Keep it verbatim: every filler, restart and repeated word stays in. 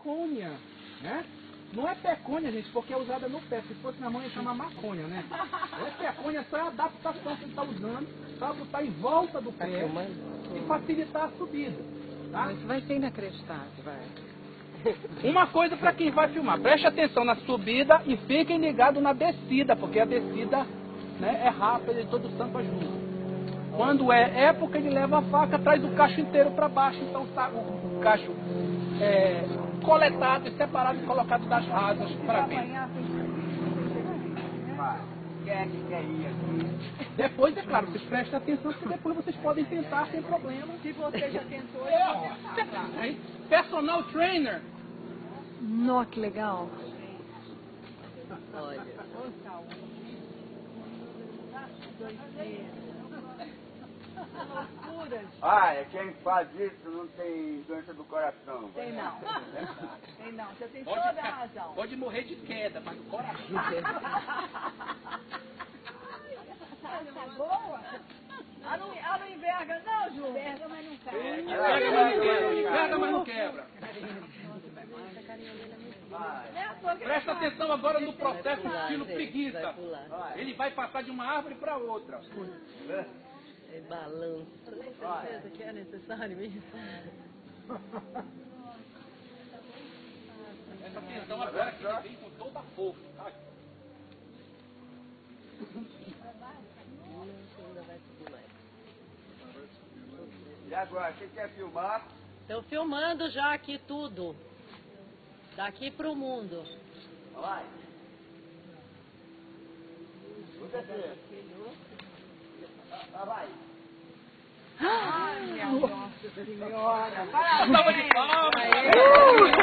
pecônia, né? Não é pecônia, gente, porque é usada no pé. Se fosse na mão, ia chamar maconha, né? É pecônia, só é a adaptação que ele está usando para botar em volta do pé e facilitar a subida. Tá? Isso vai ser inacreditável, vai. Uma coisa para quem vai filmar, preste atenção na subida e fiquem ligados na descida, porque a descida, né, é rápida e todo santo ajuda. Quando é época, ele leva a faca, traz o cacho inteiro para baixo, então tá, o, o cacho é coletado e separado e colocado das rasas para dentro. Quem é que quer ir aqui? Depois, é claro, vocês prestem atenção, porque depois vocês podem tentar sem problema. Se você já tentou, É, é, personal trainer. Nossa, que legal. Olha. Ah, quem faz isso não tem doença do coração. Tem não. Tem não. Você tem Pode, toda a razão. pode morrer de queda, mas do coração. Tá boa? Ela não, ela não enverga não, Ju? Enverga, mas não cai. Pega, mas não quebra. Pega, mas não quebra. Presta atenção agora no processo estilo preguiça. Ele vai passar de uma árvore para outra. É balanço. Tem certeza que é necessário isso? Presta atenção agora que ele vem com toda a força. Tá? E agora, quem quer filmar? Estou filmando já aqui tudo. Daqui pro mundo. Vai. Você ah, vai. Ai, minha nossa senhora. Salva de palmas!